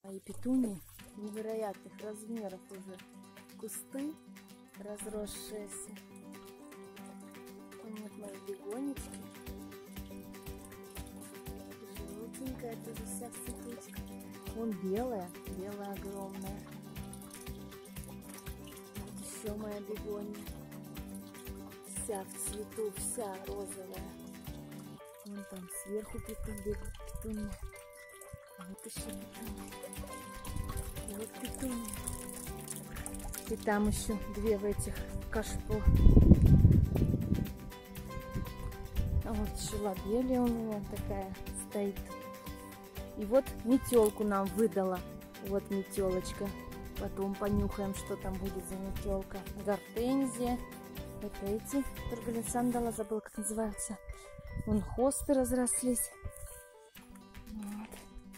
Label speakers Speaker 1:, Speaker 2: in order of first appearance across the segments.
Speaker 1: И петунии невероятных размеров уже. Кусты разросшиеся. Вот мои бегонечки. Желтенькая тоже вся цветочка. Вон белая, белая огромная. Вот еще моя бегония. Вся в цвету, вся розовая. Вон там сверху петунья. А вот еще петунья. Вот петунья. И там еще две в этих кашпо. А вот еще лобелия у меня такая стоит. И вот метелку нам выдала. Вот метелочка. Потом понюхаем, что там будет за метелка. Гортензия. Это эти тургалисандала, забыла, как называются. Вон хосты разрослись. Вот.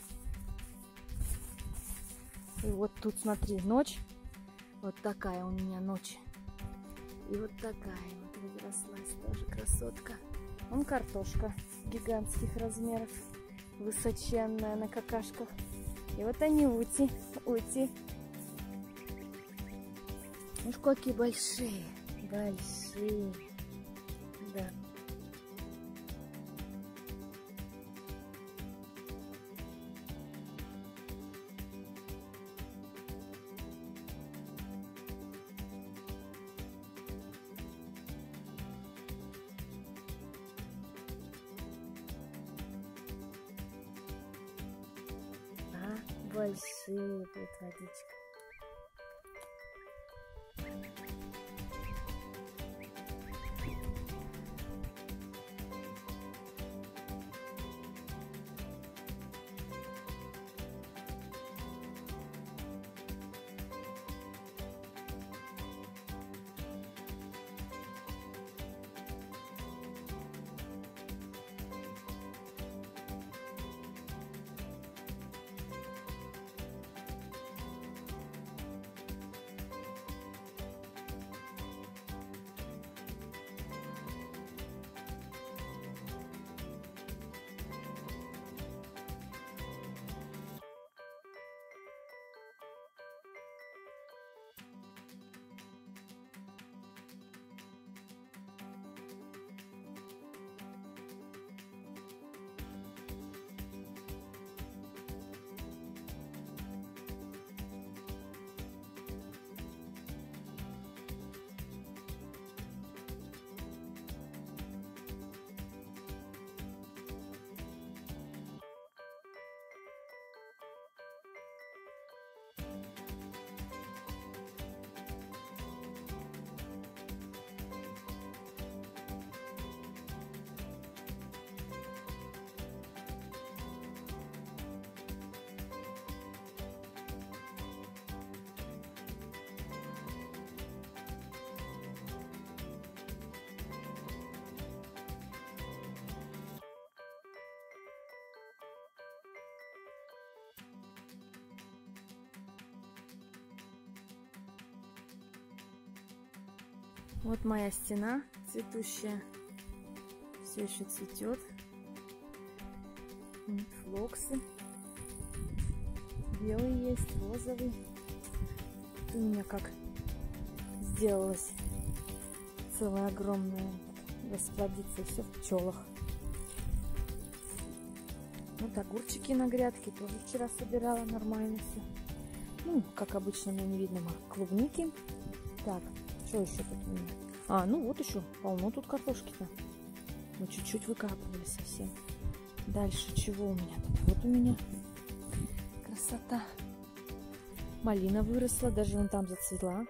Speaker 1: И вот тут, смотри, ночь. Вот такая у меня ночь. И вот такая вот разрослась тоже красотка. Вон картошка гигантских размеров. Высоченная на какашках. И вот они ути. Уж какие большие. Большие. Да. Большие будет водичка. Вот моя стена цветущая. Все еще цветет. Флоксы. Белый есть, розовый. Тут у меня как сделалась целая огромная расплодиться. Все в пчелах. Вот огурчики на грядке тоже вчера собирала, нормально все. Ну, как обычно, мне не видно клубники. Так, что еще тут у меня? А, ну вот еще полно тут картошки-то. Мы чуть-чуть выкапывали совсем. Дальше чего у меня тут? Вот у меня красота. Малина выросла, даже вон там зацвела.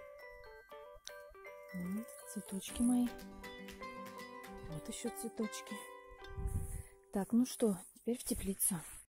Speaker 1: Вот, цветочки мои. Вот еще цветочки. Так, ну что, теперь в теплицу.